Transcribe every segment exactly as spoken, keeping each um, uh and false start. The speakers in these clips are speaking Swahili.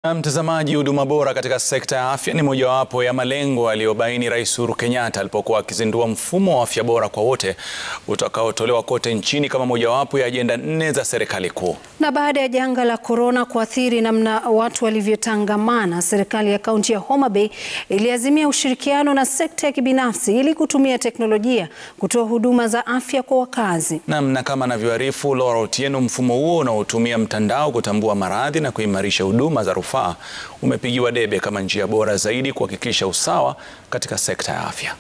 Mtazamaji, huduma bora katika sekta ya afya ni mojawapo ya malengo aliyobaini Rais Uhuru Kenyatta alipokua akizindua mfumo wa afya bora kwa wote utakaotolewa kote nchini kama mojawapo ya ajenda nne za serikali kuu. Na baada ya janga la korona kuathiri namna watu walivyotangamana, serikali ya kaunti ya Homa Bay iliazimia ushirikiano na sekta ya kibinafsi ili kutumia teknolojia kutoa huduma za afya kwa wakazi. Namna kama anavyoarifu Laura Otieno, mfumo huo unaotumia mtandao kutambua maradhi na kuimarisha huduma za rufaa umepigiwa debe kama njia bora zaidi kuhakikisha usawa katika sekta ya afya.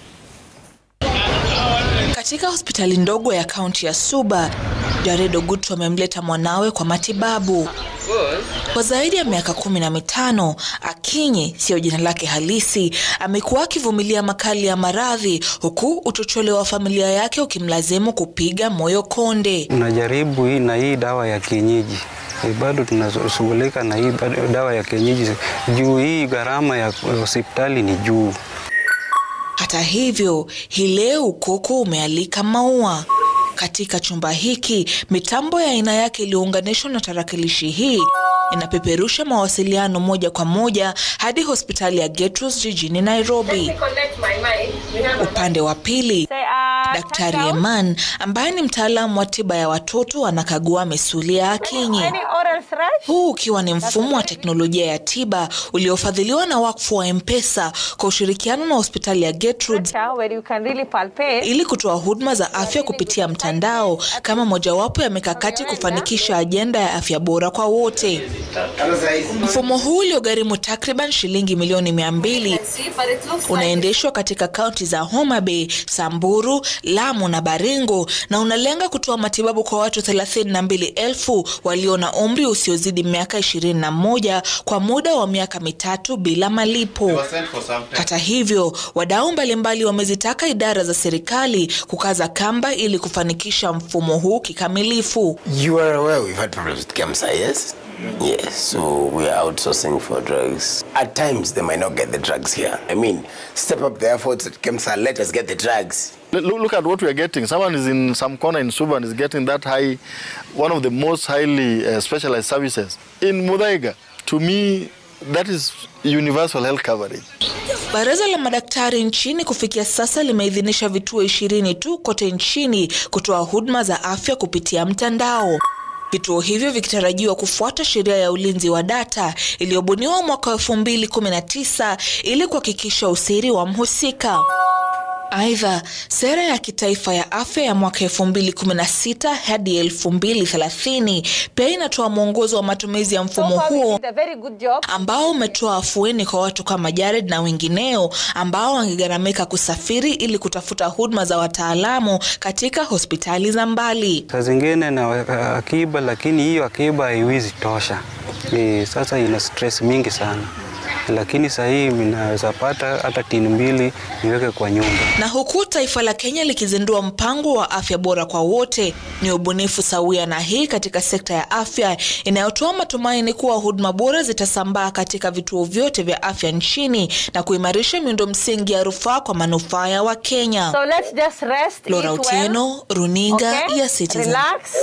Katika hospitali ndogo ya kaunti ya Suba, Jared Ogutu amemleta mwanawe kwa matibabu. Kwa zaidi ya miaka kumi na mitano, Akinyi, sio jina lake halisi, amekuwa akivumilia makali ya maradhi huku uchochole wa familia yake ukimlazimu kupiga moyo konde. Unajaribu hii na hii dawa ya kienyeji. Bado tunashughulika na hii dawa ya kienyeji juu hii gharama ya hospitali ni juu. Hata hivyo, hii leo ukoko umealika maua. Katika chumba hiki, mitambo ya aina yake iliyounganishwa na tarakilishi hii inapeperusha mawasiliano moja kwa moja hadi hospitali ya Getros jijini Nairobi. Upande wa pili, Daktari Eman, ambaye ni mtaalamu wa tiba ya watoto, anakagua misuli ya Akinyi. Huu ukiwa ni mfumo wa teknolojia ya tiba uliofadhiliwa na wakfu wa M-Pesa kwa ushirikiano na hospitali ya Getros ili kutoa huduma za afya kupitia mtandao kama mojawapo ya mikakati kufanikisha ajenda ya afya bora kwa wote. Mfumo huu uliogharimu takriban shilingi milioni mia mbili unaendeshwa katika kaunti za Homa Bay, Samburu, Lamu na Baringo na unalenga kutoa matibabu kwa watu thelathini na mbili elfu walio na umri usiozidi miaka ishirini na moja kwa muda wa miaka mitatu bila malipo. Hata hivyo, wadau mbalimbali wamezitaka idara za serikali kukaza kamba ili kufanikisha mfumo huu kikamilifu. You are aware we've had problems with KEMSA, yes? Yes, so we are outsourcing for drugs. At times, they might not get the drugs here. I mean, step up the efforts at KEMSA, let us get the drugs. Look, look at what we are getting. Someone is in some corner in Suba and is getting that high, one of the most highly uh, specialized services. In Muthaiga, to me, that is universal health coverage. Baraza la madaktari nchini kufikia sasa limeidhinisha vituo ishirini tu kote nchini kutoa huduma za afya kupitia mtandao. Vituo hivyo vikitarajiwa kufuata sheria ya ulinzi wa data iliyobuniwa mwaka wa elfu mbili kumi na tisa ili kuhakikisha usiri wa mhusika. Aidha, sera ya kitaifa ya afya ya mwaka elfu mbili kumi na sita hadi elfu mbili thelathini pia inatoa mwongozo wa matumizi ya mfumo huo ambao umetoa afueni kwa watu kama Jared na wengineo ambao wangegharamika kusafiri ili kutafuta huduma za wataalamu katika hospitali za mbali. Saa zingine na akiba, lakini hiyo akiba haiwezi tosha. E, sasa ina stress mingi sana. Lakini sasa hii ninaweza pata hata tini mbili niweke kwa nyumba. Na huku taifa la Kenya likizindua mpango wa afya bora kwa wote, ni ubunifu sawia na hii katika sekta ya afya inayotoa matumaini kuwa huduma bora zitasambaa katika vituo vyote vya afya nchini na kuimarisha miundo msingi ya rufaa kwa manufaa ya Wakenya. So let's just rest. Laura Otieno, runinga ya Citizen. Relax.